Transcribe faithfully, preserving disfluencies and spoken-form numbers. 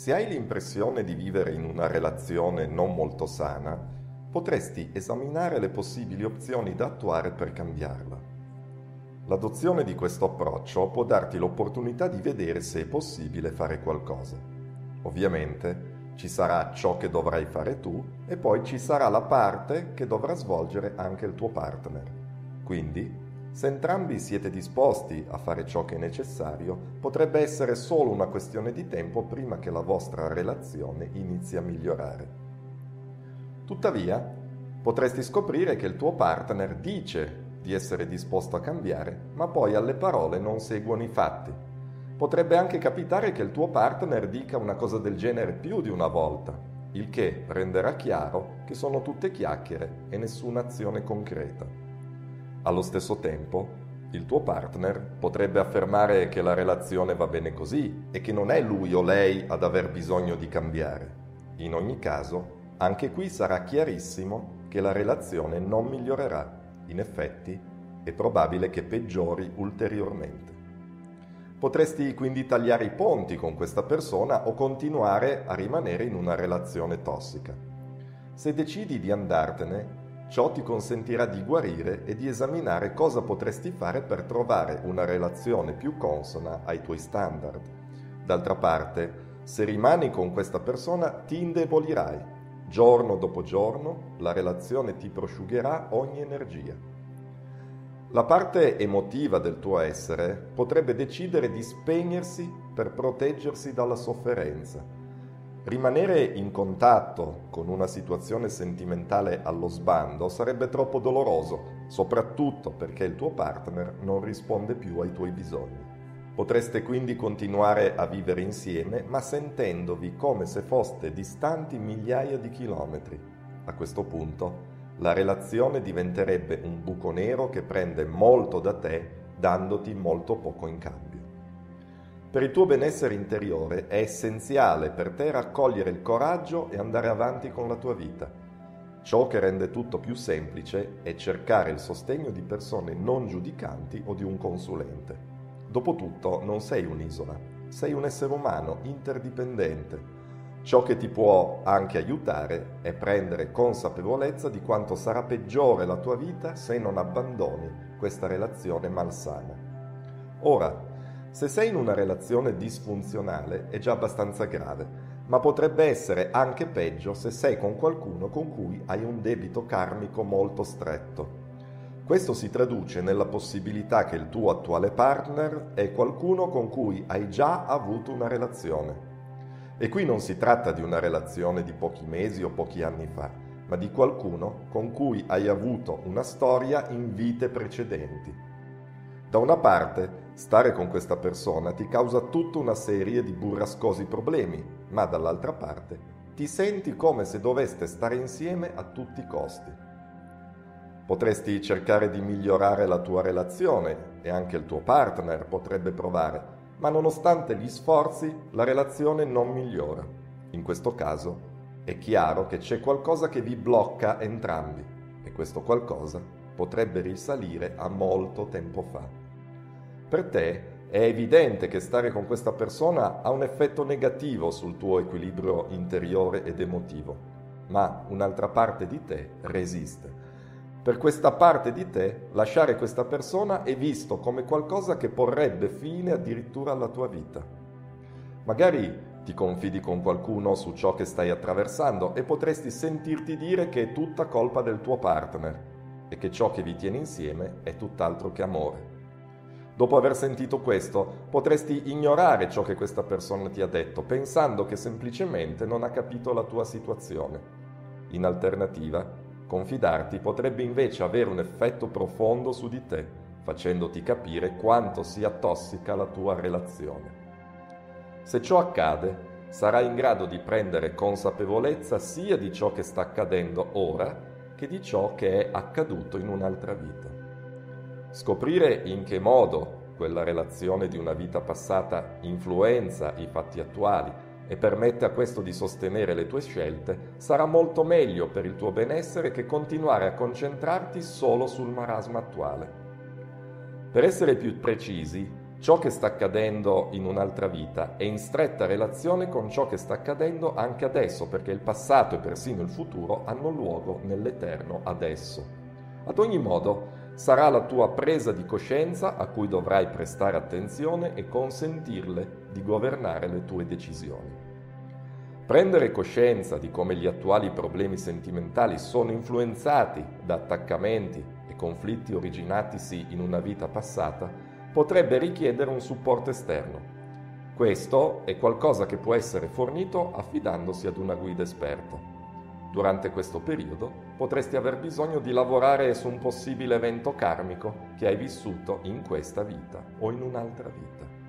Se hai l'impressione di vivere in una relazione non molto sana, potresti esaminare le possibili opzioni da attuare per cambiarla. L'adozione di questo approccio può darti l'opportunità di vedere se è possibile fare qualcosa. Ovviamente ci sarà ciò che dovrai fare tu e poi ci sarà la parte che dovrà svolgere anche il tuo partner. Quindi, se entrambi siete disposti a fare ciò che è necessario, potrebbe essere solo una questione di tempo prima che la vostra relazione inizi a migliorare. Tuttavia, potresti scoprire che il tuo partner dice di essere disposto a cambiare, ma poi alle parole non seguono i fatti. Potrebbe anche capitare che il tuo partner dica una cosa del genere più di una volta, il che renderà chiaro che sono tutte chiacchiere e nessuna azione concreta. Allo stesso tempo, il tuo partner potrebbe affermare che la relazione va bene così e che non è lui o lei ad aver bisogno di cambiare. In ogni caso, anche qui sarà chiarissimo che la relazione non migliorerà. In effetti, è probabile che peggiori ulteriormente. Potresti quindi tagliare i ponti con questa persona o continuare a rimanere in una relazione tossica. Se decidi di andartene, ciò ti consentirà di guarire e di esaminare cosa potresti fare per trovare una relazione più consona ai tuoi standard. D'altra parte, se rimani con questa persona ti indebolirai. Giorno dopo giorno la relazione ti prosciugherà ogni energia. La parte emotiva del tuo essere potrebbe decidere di spegnersi per proteggersi dalla sofferenza. Rimanere in contatto con una situazione sentimentale allo sbando sarebbe troppo doloroso, soprattutto perché il tuo partner non risponde più ai tuoi bisogni. Potreste quindi continuare a vivere insieme, ma sentendovi come se foste distanti migliaia di chilometri. A questo punto, la relazione diventerebbe un buco nero che prende molto da te, dandoti molto poco in cambio. Per il tuo benessere interiore è essenziale per te raccogliere il coraggio e andare avanti con la tua vita. Ciò che rende tutto più semplice è cercare il sostegno di persone non giudicanti o di un consulente. Dopotutto non sei un'isola, sei un essere umano interdipendente. Ciò che ti può anche aiutare è prendere consapevolezza di quanto sarà peggiore la tua vita se non abbandoni questa relazione malsana. Ora, se sei in una relazione disfunzionale è già abbastanza grave, ma potrebbe essere anche peggio se sei con qualcuno con cui hai un debito karmico molto stretto. Questo si traduce nella possibilità che il tuo attuale partner è qualcuno con cui hai già avuto una relazione. E qui non si tratta di una relazione di pochi mesi o pochi anni fa, ma di qualcuno con cui hai avuto una storia in vite precedenti. Da una parte, stare con questa persona ti causa tutta una serie di burrascosi problemi, ma dall'altra parte ti senti come se doveste stare insieme a tutti i costi. Potresti cercare di migliorare la tua relazione e anche il tuo partner potrebbe provare, ma nonostante gli sforzi la relazione non migliora. In questo caso è chiaro che c'è qualcosa che vi blocca entrambi e questo qualcosa potrebbe risalire a molto tempo fa. Per te è evidente che stare con questa persona ha un effetto negativo sul tuo equilibrio interiore ed emotivo, ma un'altra parte di te resiste. Per questa parte di te, lasciare questa persona è visto come qualcosa che porrebbe fine addirittura alla tua vita. Magari ti confidi con qualcuno su ciò che stai attraversando e potresti sentirti dire che è tutta colpa del tuo partner e che ciò che vi tiene insieme è tutt'altro che amore. Dopo aver sentito questo, potresti ignorare ciò che questa persona ti ha detto, pensando che semplicemente non ha capito la tua situazione. In alternativa, confidarti potrebbe invece avere un effetto profondo su di te, facendoti capire quanto sia tossica la tua relazione. Se ciò accade, sarai in grado di prendere consapevolezza sia di ciò che sta accadendo ora che di ciò che è accaduto in un'altra vita. Scoprire in che modo quella relazione di una vita passata influenza i fatti attuali e permette a questo di sostenere le tue scelte sarà molto meglio per il tuo benessere che continuare a concentrarti solo sul marasma attuale. Per essere più precisi, ciò che sta accadendo in un'altra vita è in stretta relazione con ciò che sta accadendo anche adesso, perché il passato e persino il futuro hanno luogo nell'eterno adesso. Ad ogni modo, sarà la tua presa di coscienza a cui dovrai prestare attenzione e consentirle di governare le tue decisioni. Prendere coscienza di come gli attuali problemi sentimentali sono influenzati da attaccamenti e conflitti originatisi in una vita passata potrebbe richiedere un supporto esterno. Questo è qualcosa che può essere fornito affidandosi ad una guida esperta. Durante questo periodo potresti aver bisogno di lavorare su un possibile evento karmico che hai vissuto in questa vita o in un'altra vita.